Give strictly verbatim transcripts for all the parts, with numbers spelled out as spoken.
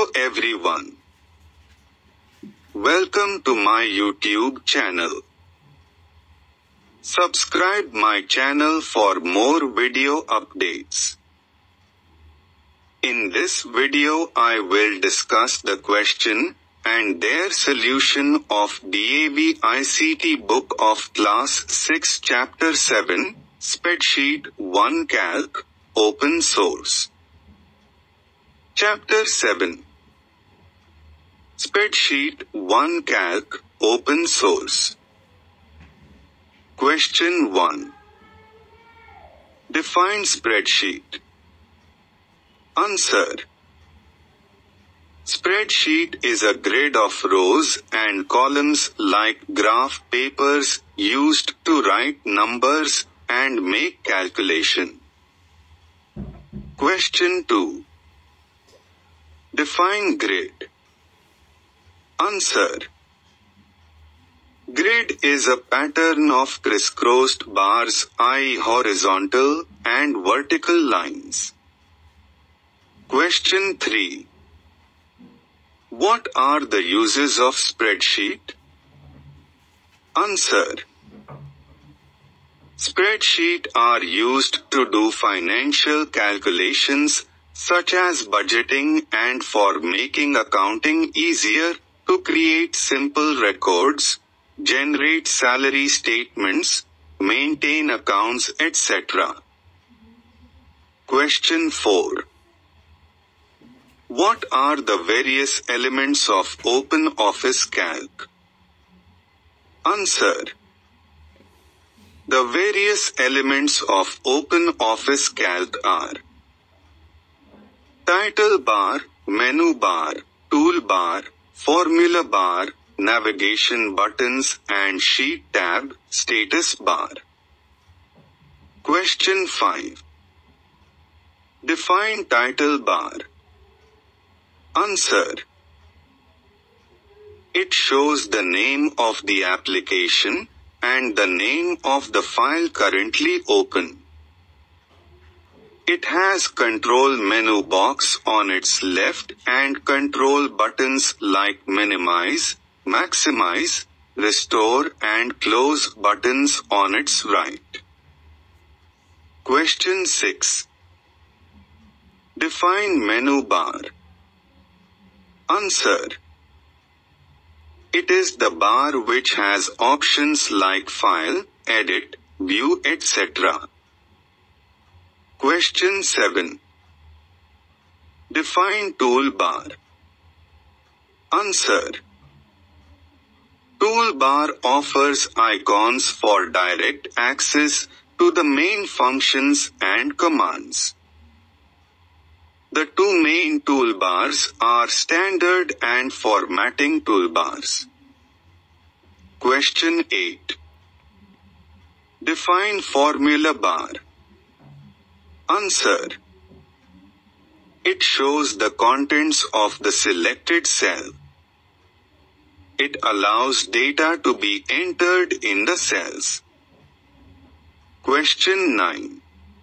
Hello everyone. Welcome to my YouTube channel. Subscribe my channel for more video updates. In this video I will discuss the question and their solution of D A V I C T book of class six chapter seven, Spreadsheet-I Calc, open source. Chapter seven. Spreadsheet-I Calc, open source. Question one. Define spreadsheet. Answer. Spreadsheet is a grid of rows and columns like graph papers used to write numbers and make calculation. Question two. Define grid. Answer. Grid is a pattern of crisscrossed bars, that is horizontal and vertical lines. Question three. What are the uses of spreadsheet? Answer. Spreadsheet are used to do financial calculations such as budgeting and for making accounting easier, to create simple records, generate salary statements, maintain accounts, et cetera. Question four. What are the various elements of OpenOffice Calc? Answer. The various elements of OpenOffice Calc are title bar, menu bar, toolbar, formula bar, navigation buttons and sheet tab, status bar. Question five. Define title bar. Answer. It shows the name of the application and the name of the file currently open. It has control menu box on its left and control buttons like minimize, maximize, restore and close buttons on its right. Question six. Define menu bar. Answer. It is the bar which has options like file, edit, view, et cetera. Question seven. Define toolbar. Answer. Toolbar offers icons for direct access to the main functions and commands. The two main toolbars are standard and formatting toolbars. Question eight. Define formula bar. Answer. It shows the contents of the selected cell. It allows data to be entered in the cells. Question nine.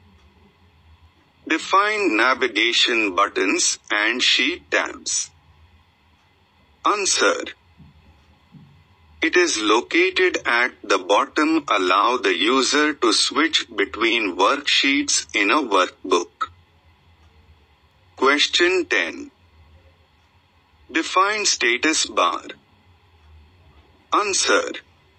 Define navigation buttons and sheet tabs. Answer. It is located at the bottom, allow the user to switch between worksheets in a workbook. Question ten. Define status bar. Answer.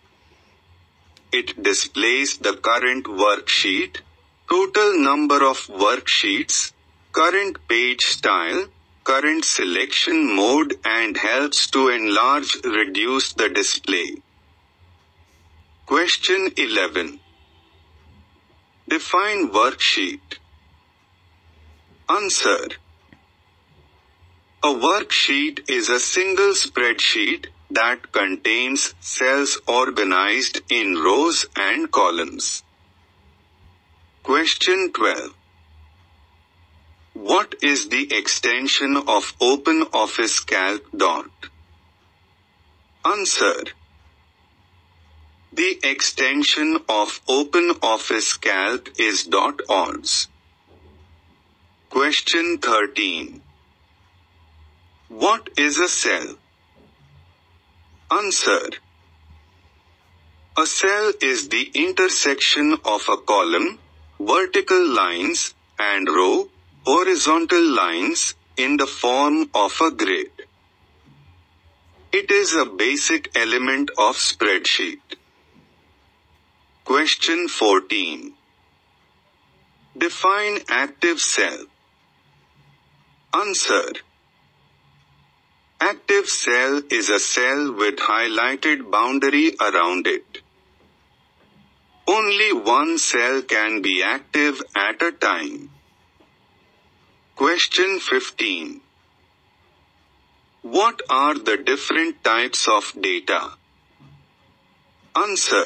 It displays the current worksheet, total number of worksheets, current page style, current selection mode and helps to enlarge, reduce the display. Question eleven. Define worksheet. Answer. A worksheet is a single spreadsheet that contains cells organized in rows and columns. Question twelve. What is the extension of OpenOffice Calc? Dot? Answer. The extension of OpenOffice Calc is .odds. Question thirteen. What is a cell? Answer. A cell is the intersection of a column, vertical lines, and row, horizontal lines, in the form of a grid. It is a basic element of spreadsheet. Question fourteen. Define active cell. Answer. Active cell is a cell with highlighted boundary around it. Only one cell can be active at a time. Question fifteen. What are the different types of data? Answer.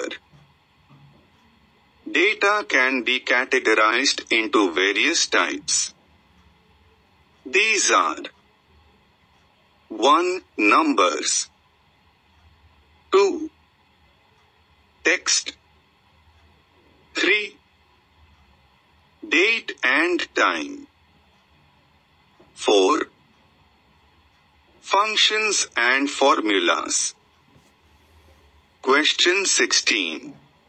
Data can be categorized into various types. These are: one. Numbers. two. Text. three. Date and time. four. Functions and formulas. Question sixteen.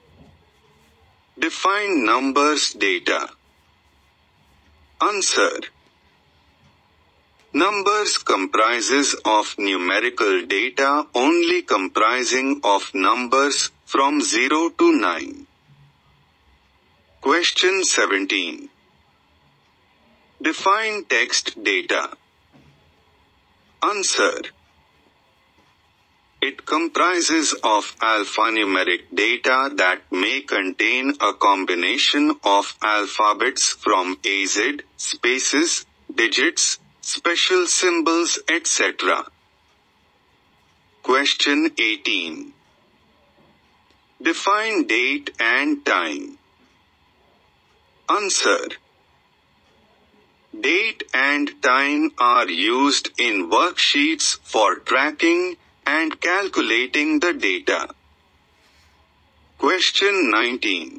Define numbers data. Answer. Numbers comprises of numerical data only comprising of numbers from zero to nine. Question seventeen. Define text data. Answer. It comprises of alphanumeric data that may contain a combination of alphabets from A Z, spaces, digits, special symbols, et cetera. Question eighteen. Define date and time. Answer. Date and time are used in worksheets for tracking and calculating the data. Question nineteen.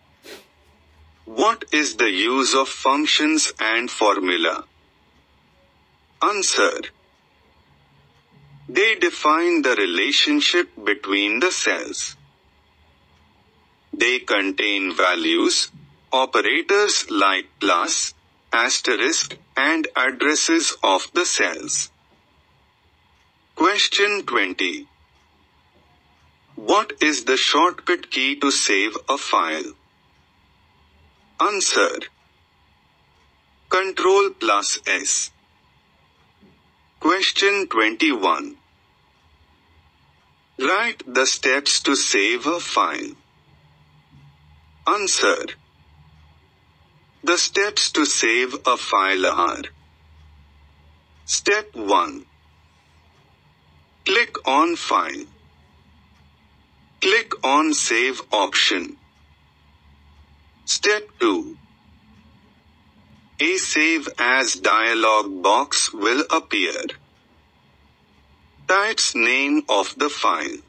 What is the use of functions and formula? Answer. They define the relationship between the cells. They contain values, operators like plus, asterisk, and addresses of the cells. Question twenty. What is the shortcut key to save a file? Answer. Control plus S. Question twenty-one. Write the steps to save a file. Answer. The steps to save a file are: Step one. Click on File. Click on Save option. Step two. A Save As dialog box will appear. Type's name of the file.